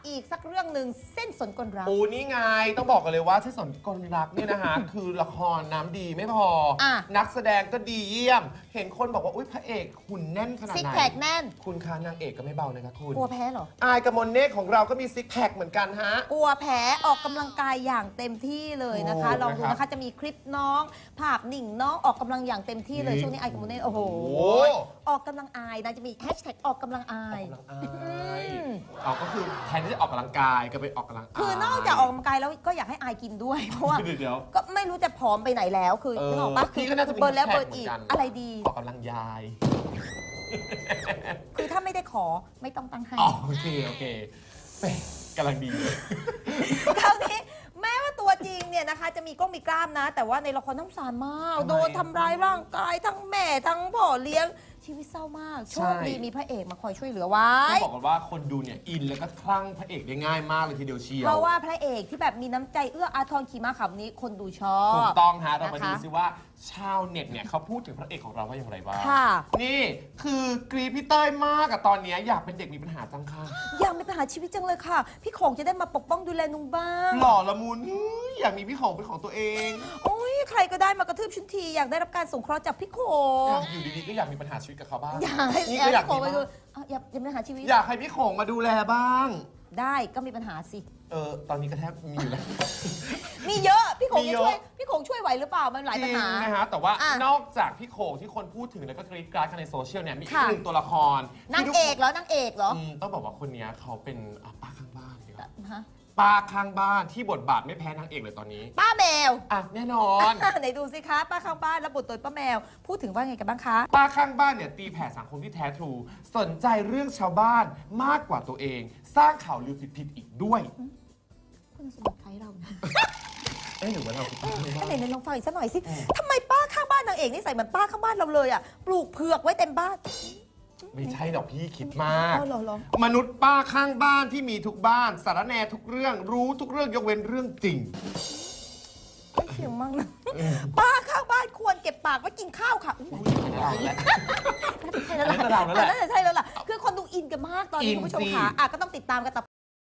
อีกสักเรื่องหนึ่งเส้นสนกลรักนี่ไงต้องบอกกันเลยว่าเส้นสนกลรักเนี่ยนะฮะ คือละครน้ำดีไม่พอนักแสดงก็ดีเยี่ยมเห็นคนบอกว่าอุ้ยพระเอกหุ่นแน่นขนาดไหนซิกแพคแน่นคุณคะนางเอกก็ไม่เบาเลยครับคุณกลัวแพ้เหรออายกมลเนตรของเราก็มีซิกแพคเหมือนกันฮะกลัวแพ้ออกกำลังกายอย่างเต็มที่เลยนะคะลองดูนะคะจะมีคลิปน้องภาพนิ่งน้องออกกำลังอย่างเต็มที่เลยช่วงนี้อายกมลเนตรโอ้โหออกกำลังอายนะจะมีแฮชแท็กออกกำลังอายก็คือแทนที่จะออกกำลังกายก็ไปออกกำลังคือนอกจากออกกำลังกายแล้วก็อยากให้อายกินด้วยเพราะว่าก็ไม่รู้จะผอมไปไหนแล้วคือนึกออกปะพี่ก็น่าจะเบิร์นแล้วเบิร์นอีกอะไรดีออกกำลังยายคือถ้าไม่ได้ขอไม่ต้องตั้งให้โอเคกำลังดีคราวนี้แม้ว่าตัวจริงเนี่ยนะคะจะมีก้องมีกล้ามนะแต่ว่าในละครน้ำสารมากโดนทำร้ายร่างกายทั้งแม่ทั้งพ่อเลี้ยงชีวิตเศร้ามากโชคดีมีพระเอกมาคอยช่วยเหลือไว้ต้องบอกกันว่าคนดูเนี่ยอินแล้วก็คลั่งพระเอกได้ง่ายมากเลยทีเดียวเชียวเพราะว่าพระเอกที่แบบมีน้ำใจเอื้ออาทรขี่ม้าขำนี้คนดูชอบถูกต้องฮะเรามาดูซิว่าชาวเน็ตเนี่ยเขาพูดถึงพระเอกของเราว่าอย่างไรบ้างนี่คือกรีดพี่เต้ยมากอะตอนนี้อยากเป็นเด็กมีปัญหาจังค่ะอยากมีปัญหาชีวิตจังเลยค่ะพี่ของจะได้มาปกป้องดูแลนุงบ้างหล่อละมุนอยากมีพี่ของเป็นของตัวเองโอ้ยใครก็ได้มากระทืบชุนทีอยากได้รับการสงเคราะห์จากพี่โขงอยู่ดีๆก็อยากมีปัญหาชีวิตกับเขาบ้างอยากให้พี่โขงไปดูอยากมีปัญหาชีวิตอยากให้พี่โขงมาดูแลบ้างได้ก็มีปัญหาสิตอนนี้ก็แทบมีอยู่แล้วมีเยอะพี่โขงช่วยไหวหรือเปล่ามันหลายปัญหานะฮะแต่ว่านอกจากพี่โขงที่คนพูดถึงแล้วก็กรี๊ดกราดกันในโซเชียลเนี่ยมีอีกหนึ่งตัวละครนางเอกเหรอต้องบอกว่าคนนี้เขาเป็นป้าข้างบ้านฮะป้าข้างบ้านที่บทบาทไม่แพ้นางเอกเลยตอนนี้ป้าแมวแน่นอนไหนดูสิคะป้าข้างบ้านรับบทโดยป้าแมวพูดถึงว่าไงกันบ้างคะป้าข้างบ้านเนี่ยตีแผ่สังคมที่แท้ทรูสนใจเรื่องชาวบ้านมากกว่าตัวเองสร้างข่าวลือผิดๆอีกด้วยคุณสมบัติใครเราหรือว่าเราไหนลองฟังอีกสักหน่อยสิทำไมป้าข้างบ้านนางเอกนี่ใส่เหมือนป้าข้างบ้านเราเลยปลูกเผือกไว้เต็มบ้านไม่ใช่ดอกพี่คิดมากมนุษย์ป้าข้างบ้านที่มีทุกบ้านสารแหน่ทุกเรื่องรู้ทุกเรื่องยกเว้นเรื่องจริงเสียงมากนะป้าข้างบ้านควรเก็บปากไว้กินข้าวค่ะใช่แล้วล่ะคือคนดูอินกันมากตอนนี้คุณผู้ชมค่ะก็ต้องติดตามกันต่อ